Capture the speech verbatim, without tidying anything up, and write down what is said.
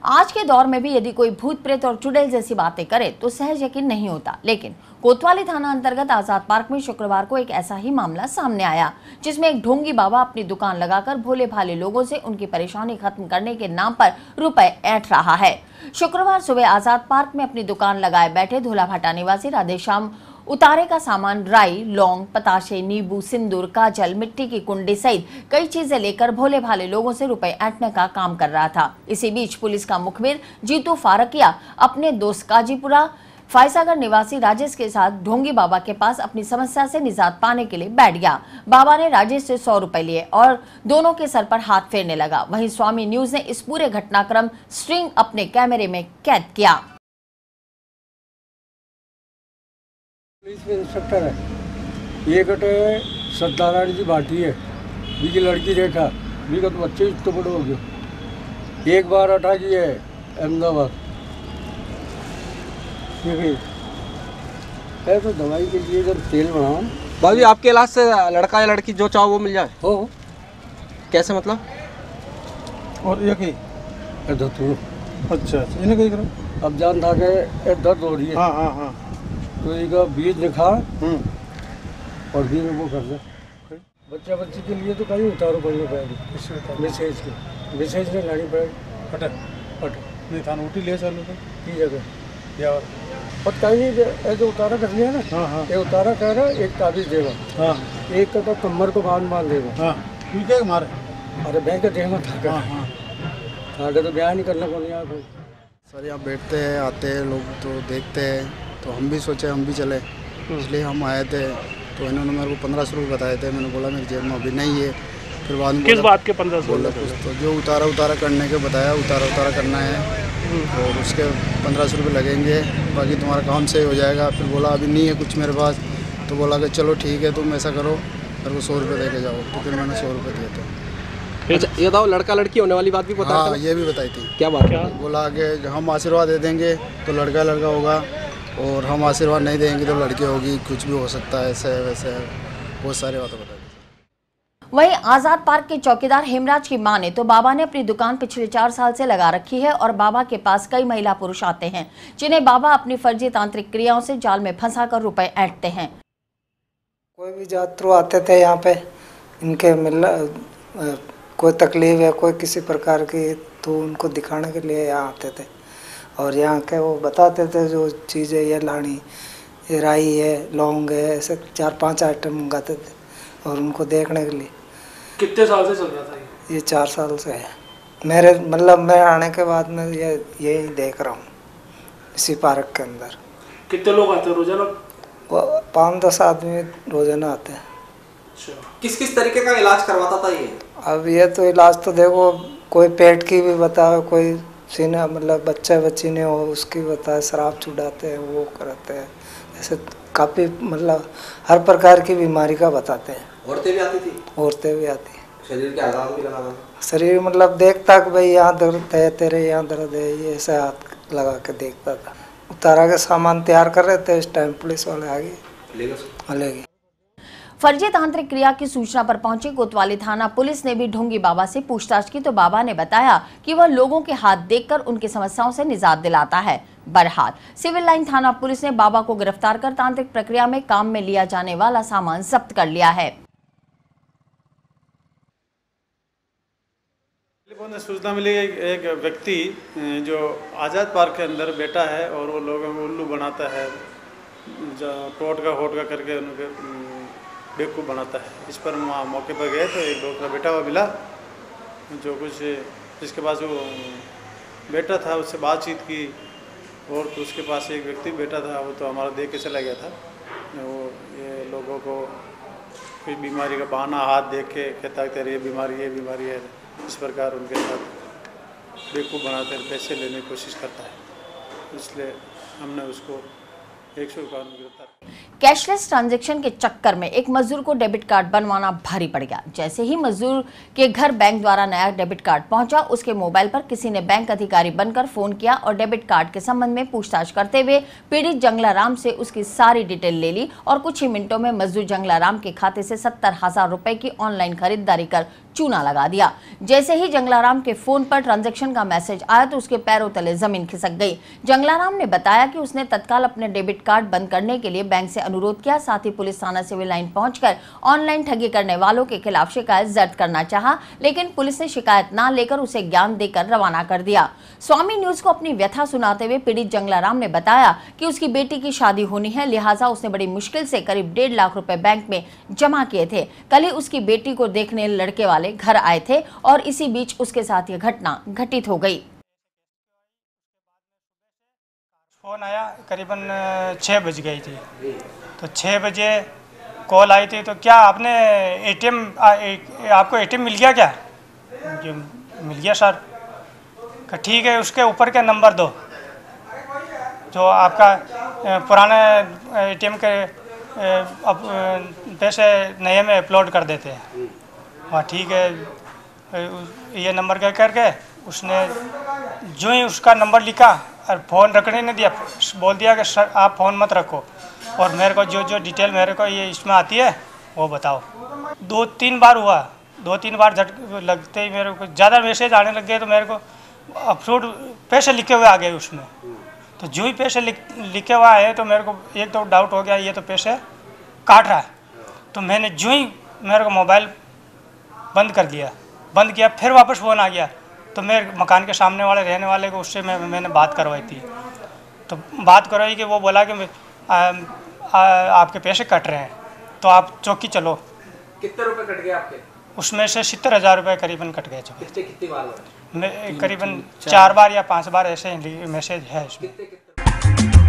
आज के दौर में भी यदि कोई भूत प्रेत और चुड़ैल जैसी बातें करे तो सहज यकीन नहीं होता, लेकिन कोतवाली थाना अंतर्गत आजाद पार्क में शुक्रवार को एक ऐसा ही मामला सामने आया, जिसमें एक ढोंगी बाबा अपनी दुकान लगाकर भोले भाले लोगों से उनकी परेशानी खत्म करने के नाम पर रुपए ऐंठ रहा है। शुक्रवार सुबह आजाद पार्क में अपनी दुकान लगाए बैठे धोलाभाटा निवासी राधेश्याम उतारे का सामान राई, लौंग, पताशे, नींबू, सिंदूर, काजल, मिट्टी की कुंडी सहित कई चीजें लेकर भोले भाले लोगों से रुपए ऐंठने का काम कर रहा था। इसी बीच पुलिस का मुखबिर जीतू फारकिया अपने दोस्त काजीपुरा फायसागर निवासी राजेश के साथ ढोंगी बाबा के पास अपनी समस्या से निजात पाने के लिए बैठ गया। बाबा ने राजेश से सौ रुपए लिए और दोनों के सर पर हाथ फेरने लगा। वहीं स्वामी न्यूज ने इस पूरे घटनाक्रम स्ट्रिंग अपने कैमरे में कैद किया। पुलिस में इंस्पेक्टर है, ये कटे सत्यानारायण जी भाटी है, बीकी लड़की रेखा, बी का तो बच्चे तो बड़ो हो गए। एक बार अटा की है अहमदाबाद, है तो दवाई के लिए जब तेल बनाओ। भाभी आपके इलाज से लड़का या लड़की जो चाहो वो मिल जाए? हो कैसे मतलब? और ये की दर्द। अच्छा अच्छा इन्हें कहीं करो। अब जान था के दर्द हो रही है। हाँ हाँ हाँ तो एक बीज निकाल और बीज में वो कर दे। बच्चा बच्ची के लिए तो कहीं उतारो पड़नी पड़ेगी, मैसेज के मैसेज में लानी पड़ेगी। पटक पटक नहीं था उठी ले चालू की जगह या और कहीं नहीं ऐसे उतारा कर लिया ना। हाँ हाँ ये उतारा कर रहा एक ताबीज देगा। हाँ एक का तो कमर को बांध बांध देगा। हाँ ठीक है मारे अरे बैंक का देगा था। हाँ हाँ साढ़े तो बयान नहीं करना को नहीं आता सर। यहाँ बैठते हैं, आते हैं लोग तो देखते हैं, तो हम भी सोचे हम भी चले, इसलिए हम आए थे। तो इन्होंने मेरे को पंद्रह सौ रुपये बताए थे। मैंने बोला मेरी जेब में अभी नहीं है। फिर बाद में किस बात के पंद्रह सौ? बोला कुछ तो जो उतारा उतारा करने के बताया, उतारा उतारा करना है और उसके पंद्रह सौ रुपये लगेंगे, बाकी तुम्हारा काम सही हो जाएगा। फिर बोला अभी नहीं है कुछ मेरे पास। तो बोला कि चलो ठीक है तुम ऐसा करो, मेरे को सौ रुपये दे के जाओ। तो फिर मैंने सौ रुपये दिए थे। अच्छा ये बताओ, लड़का लड़की होने वाली बात भी पता? हाँ ये भी बताई थी। क्या बात? क्या बोला कि हम आशीर्वाद दे देंगे तो लड़का लड़का होगा, और हम आशीर्वाद नहीं देंगे तो लड़की होगी, कुछ भी हो सकता है, ऐसे है वैसे है, बहुत सारी बातें बताई। वहीं आजाद पार्क के चौकीदार हेमराज की माने तो बाबा ने अपनी दुकान पिछले चार साल से लगा रखी है और बाबा के पास कई महिला पुरुष आते हैं, जिन्हें बाबा अपनी फर्जी तांत्रिक क्रियाओं से जाल में फंसाकर रुपए ऐंठते हैं। कोई भी यात्रु आते थे यहाँ पे, इनके मिलना कोई तकलीफ है कोई किसी प्रकार की, तो उनको दिखाने के लिए यहाँ आते थे और यहाँ के वो बताते थे जो चीज़ें ये लानी, ये राई है, लौंग है, ऐसे चार पांच आइटम मंगाते थे और उनको देखने के लिए। कितने साल से चल रहा था ये? ये चार साल से है मेरे, मतलब मैं आने के बाद में ये यही देख रहा हूँ इसी पार्क के अंदर। कितने लोग आते हैं रोजाना? वो पाँच दस आदमी रोजाना आते हैं। किस किस तरीके का इलाज करवाता था ये? अब ये तो इलाज तो देखो, कोई पेट की भी बताए, कोई सीना मतलब बच्चा बच्ची ने हो उसकी बताए, शराब छुड़ाते हैं, वो करते हैं, ऐसे काफ़ी मतलब हर प्रकार की बीमारी का बताते हैं। औरतें भी आती थी? औरतें भी आती। शरीर के आधार भी लगाना? शरीर मतलब देखता कि भाई यहाँ दर्द है, तेरे यहाँ दर्द है, ये ऐसे हाथ लगा के देखता था। उतारा के सामान तैयार कर रहे थे, इस टाइम पुलिस वाले आ गए ले गए। फर्जी तांत्रिक क्रिया की सूचना पर पहुंची कोतवाली थाना पुलिस ने भी ढोंगी बाबा से पूछताछ की तो बाबा ने बताया कि वह लोगों के हाथ देखकर उनकी समस्याओं से निजात दिलाता है। बहरहाल सिविल लाइन थाना पुलिस ने बाबा को गिरफ्तार कर तांत्रिक प्रक्रिया में काम में लिया जाने वाला सामान जब्त कर लिया है। सूचना मिली एक व्यक्ति जो आजाद पार्क के अंदर बैठा है और वो लोगों को उल्लू बनाता है, टोट का होट का करके उनके बेवकूफ़ बनाता है। इस पर मौके पर गए तो एक डॉक्टर बैठा हुआ मिला, जो कुछ जिसके पास वो बैठा था उससे बातचीत की, और तो उसके पास एक व्यक्ति बैठा था, वो तो हमारा देख के चला गया था। वो ये लोगों को कोई बीमारी का बहाना हाथ देख के कहता है तेरी ये बीमारी ये बीमारी है, इस प्रकार उनके साथ बेवकूफ़ बनाते हैं, पैसे लेने की कोशिश करता है। इसलिए हमने उसको एक सौ इक्यावन गिरफ्तार। कैशलेस ट्रांजैक्शन के चक्कर में एक मजदूर को डेबिट कार्ड बनवाना भारी पड़ गया। जैसे ही मजदूर के घर बैंक द्वारा नया डेबिट कार्ड पहुंचा, उसके मोबाइल पर किसी ने बैंक अधिकारी बनकर फोन किया और डेबिट कार्ड के संबंध में पूछताछ करते हुए पीड़ित जंगलाराम से उसकी सारी डिटेल ले ली और कुछ ही मिनटों में मजदूर जंगलाराम के खाते से सत्तर हजार रुपए की ऑनलाइन खरीदारी कर चूना लगा दिया। जैसे ही जंगलाराम के फोन पर ट्रांजैक्शन का मैसेज आया तो उसके पैरों तले जमीन खिसक गई। जंगलाराम ने बताया कि उसने तत्काल अपने डेबिट कार्ड बंद करने के लिए बैंक से अनुरोध किया। साथ ही पुलिस थाना सिविल लाइन पहुंचकर ऑनलाइन ठगी करने वालों के खिलाफ शिकायत दर्ज करना चाहा, लेकिन पुलिस ने शिकायत न लेकर उसे ज्ञान देकर रवाना कर दिया। स्वामी न्यूज को अपनी व्यथा सुनाते हुए पीड़ित जंगलाराम ने बताया कि उसकी बेटी की शादी होनी है, लिहाजा उसने बड़ी मुश्किल से करीब डेढ़ लाख रुपए बैंक में जमा किए थे। कल ही उसकी बेटी को देखने लड़के वाले घर आए थे और इसी बीच उसके साथ यह घटना घटित हो गई। फोन आया करीबन छः बज गई थी, तो छः बजे कॉल आई थी, तो क्या आपने एटीएम आपको एटीएम मिल गया क्या? जो मिल गया सर। ठीक है, उसके ऊपर के नंबर दो जो आपका पुराने एटीएम के अब पैसे नए में अपलोड कर देते हैं। हाँ ठीक है, ये नंबर कह करके उसने जो ही उसका नंबर लिखा और फ़ोन रखने नहीं दिया, बोल दिया कि सर आप फ़ोन मत रखो और मेरे को जो जो डिटेल मेरे को ये इसमें आती है वो बताओ। दो तीन बार हुआ, दो तीन बार झट लगते ही मेरे को ज़्यादा मैसेज आने लग गए, तो मेरे को अप्रूव्ड पैसे लिखे हुए आ गए उसमें। तो जो ही पैसे लिख लिखे हुए आए तो मेरे को एक तो डाउट हो गया, ये तो पैसे काट रहा है। तो मैंने जो ही मेरे को मोबाइल बंद कर दिया, बंद किया, फिर वापस फ़ोन आ गया। तो मेरे मकान के सामने वाले रहने वाले को उससे मैं मैंने बात करवाई थी। तो बात करवाई कि वो बोला कि आ, आ, आपके पैसे कट रहे हैं, तो आप चौकी चलो। कितने रुपए कट गए आपके? उसमें से सत्तर हज़ार रुपये करीबन कट गए। कितने कितनी बार हुआ? मैं करीबन चार बार या पाँच बार ऐसे मैसेज है इसमें।